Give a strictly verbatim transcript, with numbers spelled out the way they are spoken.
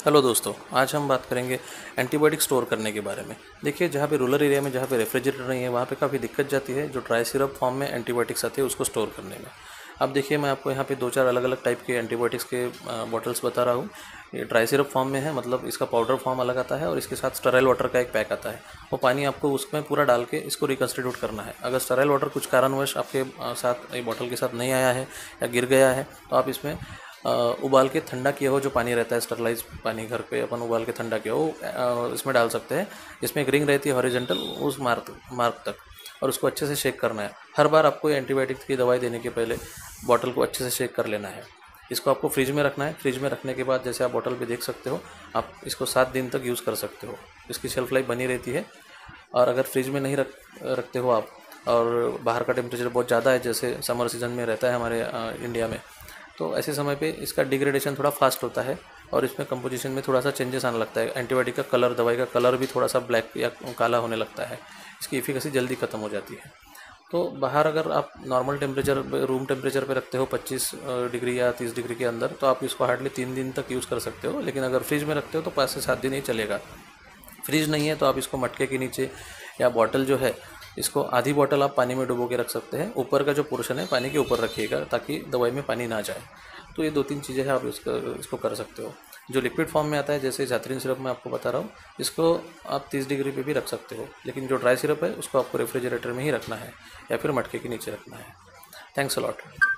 Hello दोस्तों, आज हम बात करेंगे एंटीबायोटिक स्टोर करने के बारे में। देखिए, जहाँ पे रूरल एरिया में जहाँ पे रेफ्रिजरेटर नहीं है वहाँ पे काफ़ी दिक्कत जाती है जो ड्राई सिरप फॉर्म में एंटीबायोटिक्स आते हैं उसको स्टोर करने में। अब देखिए, मैं आपको यहाँ पे दो चार अलग अलग टाइप के एंटीबायोटिक्स के बॉटल्स बता रहा हूँ। ये ड्राई सिरप फॉर्म में है, मतलब इसका पाउडर फॉर्म अलग आता है और इसके साथ स्टेराइल वाटर का एक पैक आता है। वो पानी आपको उसमें पूरा डाल के इसको रिकन्स्टिट्यूट करना है। अगर स्टेराइल वाटर कुछ कारणवश आपके साथ ये बॉटल के साथ नहीं आया है या गिर गया है तो आप इसमें Uh, उबाल के ठंडा किया हो जो पानी रहता है, स्टरलाइज पानी घर पे अपन उबाल के ठंडा किया हो uh, इसमें डाल सकते हैं। इसमें एक रिंग रहती है हॉरिजॉन्टल उस मार्क मार्क तक, और उसको अच्छे से शेक करना है। हर बार आपको एंटीबायोटिक की दवाई देने के पहले बॉटल को अच्छे से शेक कर लेना है। इसको आपको फ्रिज में रखना है। फ्रिज में रखने के बाद जैसे आप बॉटल पे देख सकते हो, आप इसको सात दिन तक यूज़ कर सकते हो। इसकी शेल्फ लाइफ बनी रहती है। और अगर फ्रिज में नहीं रख रखते हो आप और बाहर का टेम्परेचर बहुत ज़्यादा है, जैसे समर सीजन में रहता है हमारे आ, इंडिया में, तो ऐसे समय पे इसका डिग्रेडेशन थोड़ा फास्ट होता है और इसमें कंपोजिशन में थोड़ा सा चेंजेस आने लगता है। एंटीबायोटिक का कलर, दवाई का कलर भी थोड़ा सा ब्लैक या काला होने लगता है। इसकी एफिकेसी जल्दी ख़त्म हो जाती है। तो बाहर अगर आप नॉर्मल टेम्परेचर, रूम टेम्परेचर पे रखते हो पच्चीस डिग्री या तीस डिग्री के अंदर, तो आप इसको हार्डली तीन दिन तक यूज़ कर सकते हो। लेकिन अगर फ्रिज में रखते हो तो पाँच से सात दिन ही चलेगा। फ्रिज नहीं है तो आप इसको मटके के नीचे या बॉटल जो है, इसको आधी बॉटल आप पानी में डुबो के रख सकते हैं। ऊपर का जो पोर्शन है पानी के ऊपर रखिएगा ताकि दवाई में पानी ना जाए। तो ये दो तीन चीज़ें हैं, आप इसको इसको कर सकते हो। जो लिक्विड फॉर्म में आता है, जैसे जात्रीन सिरप मैं आपको बता रहा हूँ, इसको आप तीस डिग्री पे भी रख सकते हो। लेकिन जो ड्राई सिरप है उसको आपको रेफ्रिजरेटर में ही रखना है या फिर मटके के नीचे रखना है। Thanks a lot.